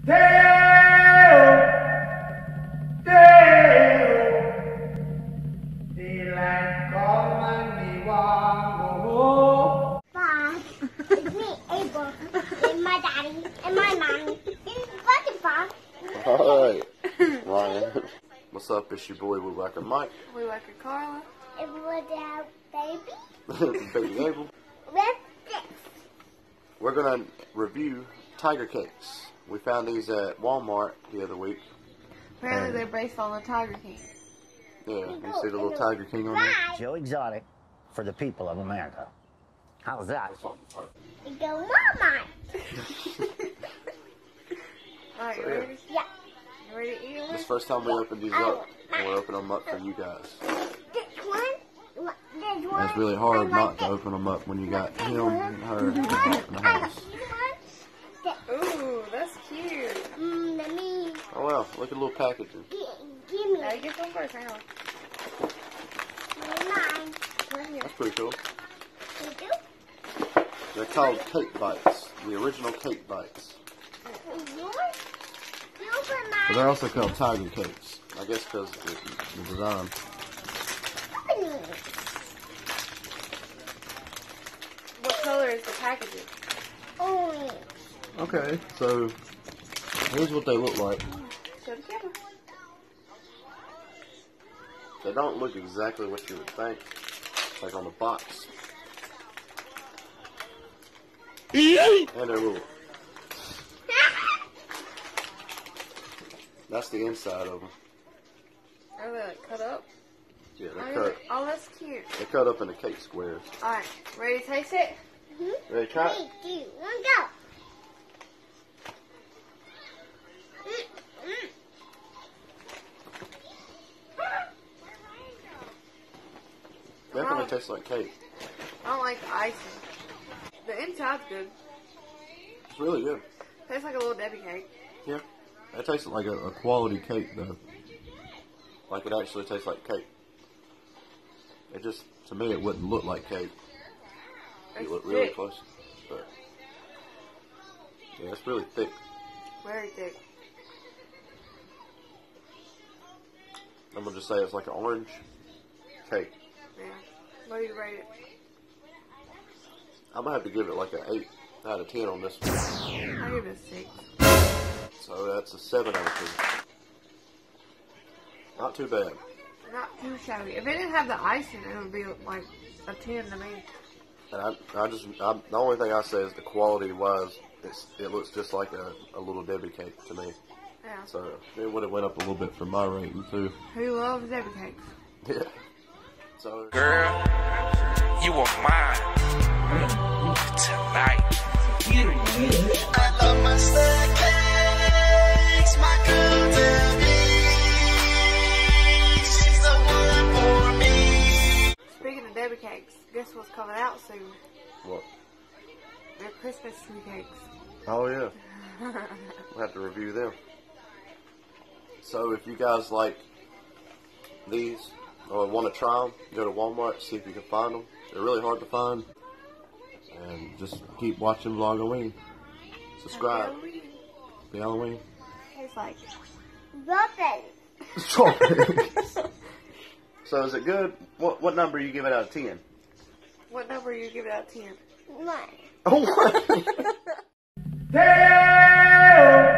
Bob, it's me, Abel, and my daddy, and my mommy, and fucking Bob. Alright, Ryan. What's up? It's your boy, Woodwhacker Mike. Woodwhacker Carla. It was a baby. Baby Abel. With this. We're going to review tiger cakes. We found these at Walmart the other week. Apparently they're based on the Tiger King. Yeah, you see the little Tiger King on there? Right. Joe Exotic for the people of America. How's that? You go, Mama. Alright, So, you ready? Yeah. You ready to eat them? This is the first time we opened these up, and we're opening them up for you guys. This one. This one. It's really hard not to open them up when you got him and her in the house. Ooh, that's cute. Let me. Oh wow, look at the little packaging. Give me. Gotta get them first, hang on. Mine. Right here. That's pretty cool. You do? They're called Cake Bites, the original Cake Bites. Yours? You open But mine. they're also called Tiger Cakes, I guess because of the design. Open it. What color is the packaging? Orange. Okay, so here's what they look like. Show the camera. They don't look exactly what you would think, like on the box. And they're little. That's the inside of them. Are they like cut up? Yeah, they're cut. Oh, that's cute. They're cut up into cake squares. Alright, ready to taste it? Ready to try it? 3, 2, 1, go. Definitely tastes like cake. I don't like the icing. The inside's good. It's really good. Tastes like a little Debbie cake. Yeah. It tastes like a quality cake, though. Like it actually tastes like cake. It just, to me, it wouldn't look like cake. It It's looked really thick. close. But, yeah, it's really thick. Very thick. I'm going to just say it's like an orange cake. Yeah. What do you rate it? I'm going to have to give it like an 8 out of 10 on this one. I give it a 6. So that's a 7 out of 10. Not too bad. Not too shabby. If it didn't have the icing, it would be like a 10 to me. And the only thing I say is the quality wise, it looks just like a little Debbie cake to me. Yeah. So it would have went up a little bit from my rating too. Who loves Debbie cakes? Yeah. So Girl, you are mine tonight. I love my cakes, my girl Debbie. She's the one for me. Speaking of Debbie cakes, guess what's coming out soon? what? They're Christmas tree cakes. Oh yeah. We'll have to review them. So if you guys like these or want to try them, go to Walmart, see if you can find them. They're really hard to find. And just keep watching Vlogoween. Subscribe. Be Halloween. Tastes like Robin. So is it good? What number you give it out of 10? What number you give it out of 10? 1. Oh, what? Damn!